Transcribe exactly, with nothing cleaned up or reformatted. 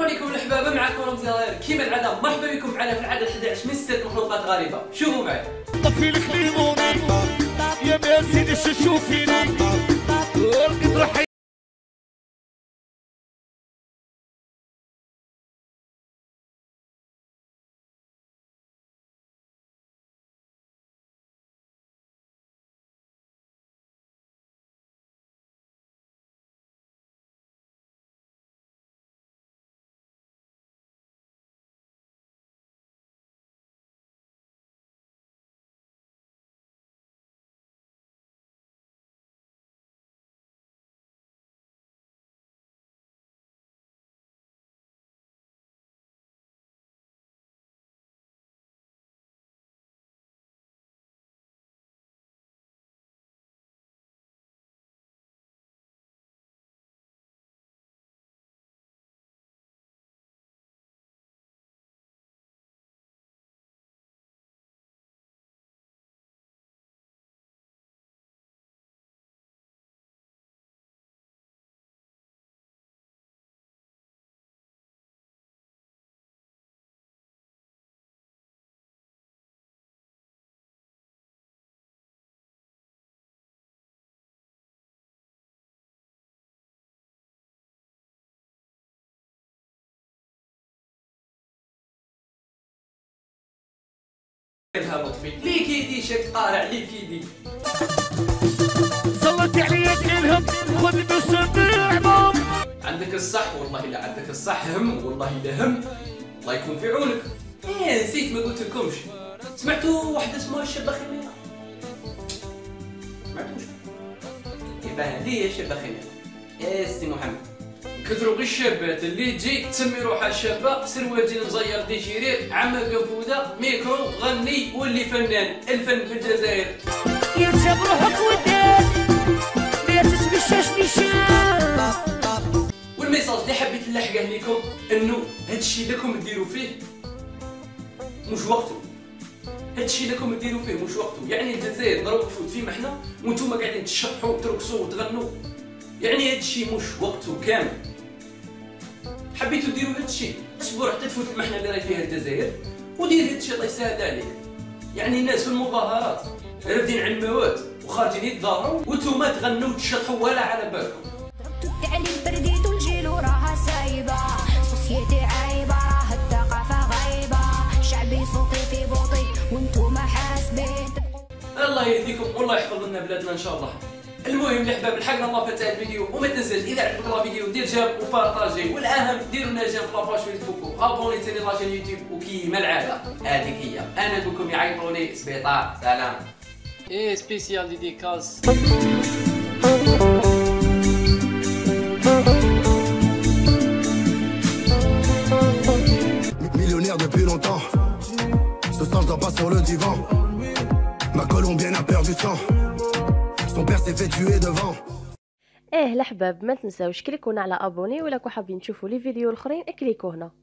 السلام عليكم الحبابه، معكم رمزي غير كيما العاده. مرحبا بكم معنا في العدد إحدى عشر من ستة مخلوقات غريبه. شوفوا معي. طفي الخليموني يا ما سيدي شوفيني لقيت روحي. الهبط فيه لي كيدي شك قارع لي كيدي. صلت عليك الهم خذ بسبع بام. عندك الصح والله، لا عندك الصح. هم والله لا هم. الله يكون في عونك. ايه نسيت ما قلت لكمش. سمعتوا واحده اسمها الشابه خميره؟ سمعتوش؟ يبقى هذه هي الشابه خميره. يا سي محمد، كثروا غير الشابات اللي تجي تسمي روحها شابه، سروالجين مزير ديجيرير، عمه قنفوده، ميكرو، غني واللي فنان. الفن في الجزائر يرسم روحك ودان ما تتمشاش نيشان. والميساج اللي حبيت نلحقه لكم انه هادشي لكم ديروا فيه مش وقته. هادشي لكم ديروا فيه مش وقته. يعني الجزائر ضرب تفوت فيما حنا وانتم قاعدين تشطحوا وترقصوا وتغنوا. يعني هادشي مش وقته كامل. حبيتوا ديروا هادشي، اصبروا حتى تفوت المحنه اللي راهي فيها الجزائر ودير هادشي الله يسهل عليك. يعني الناس في المظاهرات رافدين على المواد وخارجين يتظاهروا وانتوما تغنوا وتشطحوا ولا على بالكم. التعليم برديت الجيل وراها سايبه، سوسيتي عايبه، راه الثقافه غايبه، شعبي صوتي في بوطي وانتوما حاسبين. الله يهديكم والله يحفظ لنا بلادنا ان شاء الله. المهم الحباب، لحقنا الله فتح الفيديو، وما تنساش اذا عجبك الفيديو دير جيم وبارطاجي، والاهم ديروا لنا جيم في لاباج فيسبوك وابوني ثاني لاشين يوتيوب. وكيما العاده هذيك هي، انا نقول لكم يعيطوني سبيطار. سلام. ايه سبيسيال ديديكاس. Millionnaire depuis longtemps, ce soir je dors pas sur le divan. Ma colombienne a perdu sang, son père s'est fait tuer devant. ايه الحباب، ما تنساوش كليكونا على ابوني، ولا كو حابين تشوفوا لي فيديو الاخرين اكليكو هنا.